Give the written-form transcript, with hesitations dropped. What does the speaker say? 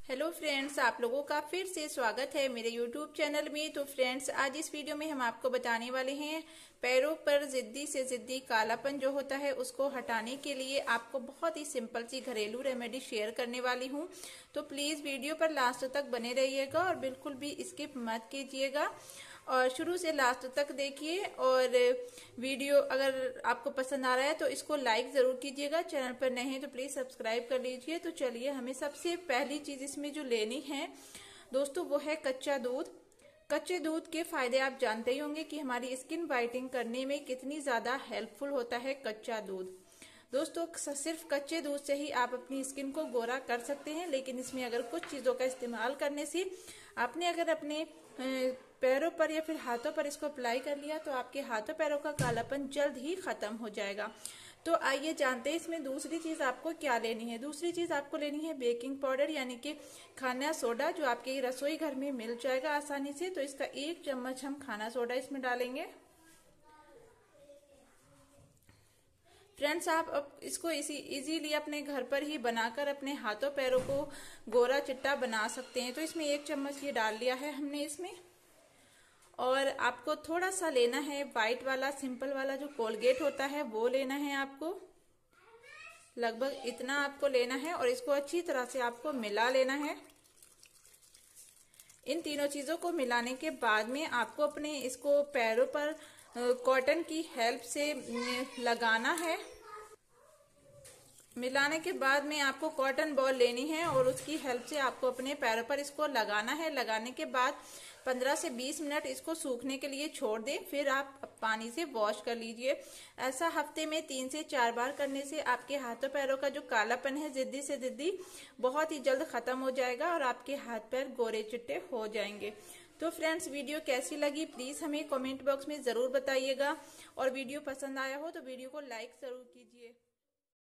Hello friends, आप लोगों का फिर से स्वागत है मेरे यूट्यूब चैनल में। तो फ्रेंड्स, आज इस वीडियो में हम आपको बताने वाले हैं पैरों पर जिद्दी से जिद्दी कालापन जो होता है उसको हटाने के लिए आपको बहुत ही सिंपल सी घरेलू रेमेडी शेयर करने वाली हूं। तो प्लीज वीडियो पर लास्ट तक बने रहिएगा और बिल्कुल भी स्किप मत कीजिएगा और शुरू से लास्ट तक देखिए। और वीडियो अगर आपको पसंद आ रहा है तो इसको लाइक जरूर कीजिएगा। चैनल पर नए हैं तो प्लीज सब्सक्राइब कर लीजिए। तो चलिए, हमें सबसे पहली चीज इसमें जो लेनी है दोस्तों वो है कच्चा दूध। कच्चे दूध के फायदे आप जानते ही होंगे कि हमारी स्किन वाइटनिंग करने में कितनी ज्यादा हेल्पफुल होता है कच्चा दूध। दोस्तों, सिर्फ कच्चे दूध से ही आप अपनी स्किन को गोरा कर सकते हैं, लेकिन इसमें अगर कुछ चीजों का इस्तेमाल करने से आपने अगर अपने पैरों पर या फिर हाथों पर इसको अप्लाई कर लिया तो आपके हाथों पैरों का कालापन जल्द ही खत्म हो जाएगा। तो आइए जानते हैं इसमें दूसरी चीज आपको क्या लेनी है। दूसरी चीज आपको लेनी है बेकिंग पाउडर यानी कि खाना सोडा, जो आपके रसोई घर में मिल जाएगा आसानी से। तो इसका 1 चम्मच हम खाना सोडा इसमें डालेंगे। फ्रेंड्स, आप अब इसको इजीली अपने घर पर ही बनाकर अपने हाथों पैरों को गोरा चिट्टा बना सकते हैं। तो इसमें 1 चम्मच ये डाल लिया है हमने इसमें। और आपको थोड़ा सा लेना है व्हाइट वाला सिंपल वाला जो कोलगेट होता है वो लेना है आपको। लगभग इतना आपको लेना है और इसको अच्छी तरह से आपको मिला लेना है। इन तीनों चीजों को मिलाने के बाद में आपको अपने इसको पैरों पर कॉटन की हेल्प से लगाना है। मिलाने के बाद में आपको कॉटन बॉल लेनी है और उसकी हेल्प से आपको अपने पैरों पर इसको लगाना है। लगाने के बाद 15 से 20 मिनट इसको सूखने के लिए छोड़ दें, फिर आप पानी से वॉश कर लीजिए। ऐसा हफ्ते में 3 से 4 बार करने से आपके हाथों पैरों का जो कालापन है जिद्दी से जिद्दी बहुत ही जल्द खत्म हो जाएगा और आपके हाथ पैर गोरे चिट्टे हो जाएंगे। तो फ्रेंड्स, वीडियो कैसी लगी प्लीज हमें कमेंट बॉक्स में जरूर बताइएगा और वीडियो पसंद आया हो तो वीडियो को लाइक जरूर कीजिए।